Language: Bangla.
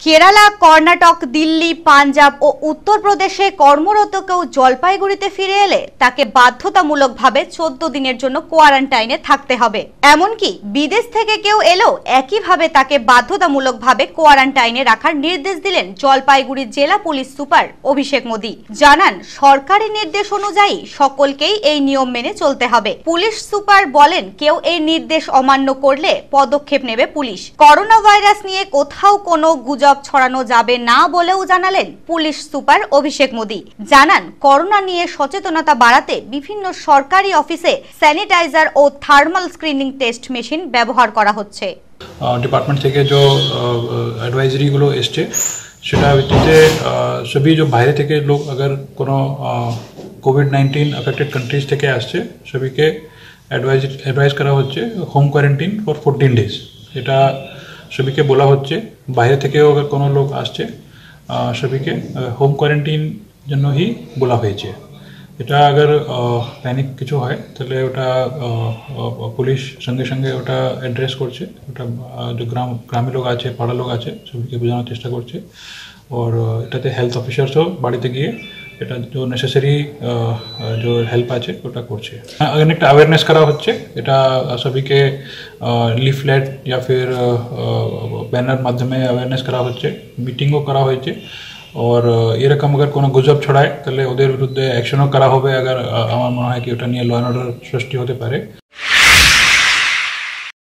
কেরালা, কর্ণাটক, দিল্লি, পাঞ্জাব ও উত্তরপ্রদেশে কর্মরত কেউ জলপাইগুড়িতে ফিরে এলে তাকে বাধ্যতামূলকভাবে 14 দিনের জন্য কোয়ারেন্টাইনে থাকতে হবে। এমনকি বিদেশ থেকে কেউ এলেও একইভাবে তাকে বাধ্যতামূলকভাবে কোয়ারেন্টাইনে রাখার নির্দেশ দিলেন জলপাইগুড়ি জেলা পুলিশ সুপার অভিষেক মোদি। জানান, সরকারি নির্দেশ অনুযায়ী সকলকেই এই নিয়ম মেনে চলতে হবে। পুলিশ সুপার বলেন, কেউ এই নির্দেশ অমান্য করলে পদক্ষেপ নেবে পুলিশ। করোনা ভাইরাস নিয়ে কোথাও কোনো গুজব ছড়ানো যাবে না বলেও জানালেন পুলিশ সুপার অভিষেক মোদি। জানান, করোনা নিয়ে সচেতনতা বাড়াতে বিভিন্ন সরকারি অফিসে স্যানিটাইজার ও থার্মাল স্ক্রিনিং টেস্ট মেশিন ব্যবহার করা হচ্ছে। ডিপার্টমেন্ট থেকে যে অ্যাডভাইজারি গুলো এসছে সেটা ভিত্তিতে সবই যে বাইরে থেকে লোক अगर কোনো কোভিড-19 अफेक्टेड कंट्रीज থেকে আসছে সবইকে অ্যাডভাইজ করা হচ্ছে হোম কোয়ারেন্টাইন ফর 14 ডেজ। এটা সবইকে বলা হচ্ছে বাইরে থেকেও अगर কোনো লোক আসছে সবইকে হোম কোয়ারেন্টাইন জন্য ही বলা হয়েছে। এটা अगर প্যানিক কিছু হয় তাহলে ওটা পুলিশ সঙ্গে সঙ্গে ওটা অ্যাড্রেস করছে। ওটা যে গ্রামীণ লোক আছে, পাড়া লোক আছে সবকে বোঝানোর চেষ্টা করছে। और এটাতে হেলথ অফিসারসও বাড়িতে গিয়ে এটা जो নেসেসারি जो হেল্প আছে ওটা করছে। अगर একটা অ্যাওয়ারনেস করা হচ্ছে, এটা সবকে লিফলেট या फिर ব্যানার মাধ্যমে অ্যাওয়ারনেস করা হচ্ছে, মিটিংও করা হয়েছে। और এরকম अगर কোনো গুজব ছড়ায় তাহলে ওদের বিরুদ্ধে অ্যাকশনও করা হবে। अगर আমার মনে হয় কি ওটা নিয়ে ল অ্যান্ড অর্ডার সৃষ্টি হতে পারে।